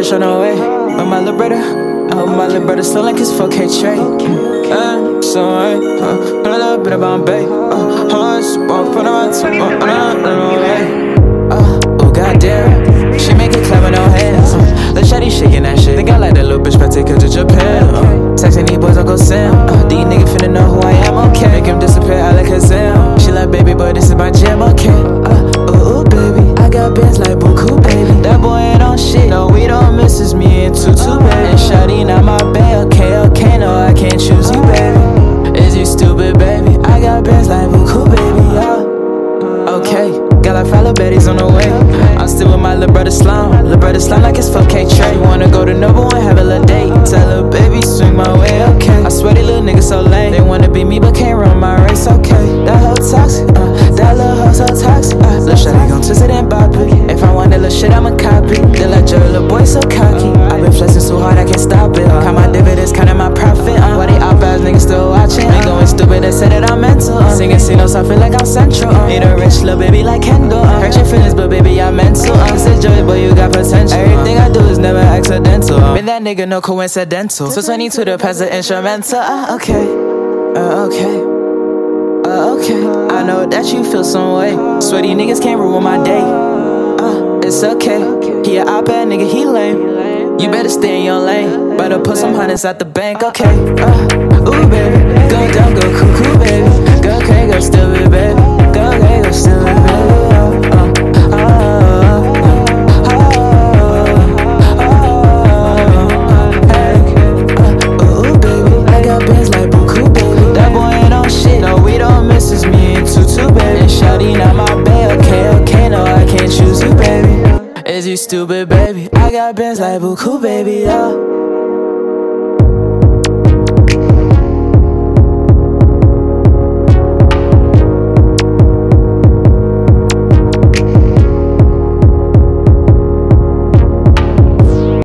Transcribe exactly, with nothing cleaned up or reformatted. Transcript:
bitch on the way. With my little brother, I hope my little brother still like his four K trade. Uh, so I, uh, a little bit about Bay. Uh, horse, walk, put on my top, uh, uh, uh, way. Uh, oh goddamn, she make it clap with no hands. Uh, the shawty shaking that shit. Think I like that little bitch, but take her to Japan. Uh, texting these boys, I'll go Sam. Uh, these niggas finna know who I am, okay. Make him disappear, I like Kazam. She like, baby boy, this is my jam, okay. Uh, ooh, ooh, baby, I got bands like Buku, baby. That boy ain't on shit, no, we don't miss us, me and Tutu, baby. And shawty not my bae, okay, okay, no, I can't choose you, baby. Is you stupid, baby? I got bands like Buku, baby, yeah. Okay, got like five little baddies on the way. I'm still with my little brother Slime. Little brother Slime like his four K tray. Wanna go to Nova and have a little date. Tell little baby swing my way, okay. I swear these little niggas so lame. They wanna be me but can't run my race, okay. That hoe toxic, uh, that little hoe so toxic. Uh, little shawty gon' twist it and bop it. If I want that little shit, I'ma copy. They like Jerry, little boy so cocky. I been flexing so hard I can't stop it. Count my dividends, counting my profit. Uh, why they op ass niggas still watching? Ain't going stupid, they say that I'm mental. Uh, singing C-notes, I feel like I'm central. Uh, need a rich little baby like Kendall. Uh, hurt your feelings, but baby, I'm mental. I'm uh, joy, but you got potential. Everything I do is never accidental. Uh, been that nigga, no coincidental. So twenty-two to pass the instrumental. Uh, okay, uh, okay, uh, okay. I know that you feel some way. Sweaty niggas can't ruin my day. Uh, it's okay. He a op-ed nigga, he lame. You better stay in your lane. Better put some hundreds at the bank, okay. Uh, ooh, baby, go down, go cuckoo, baby. Go okay, go stupid, baby. Go okay, go stupid, baby. Is you stupid, baby? I got bands like Buku, baby, yeah.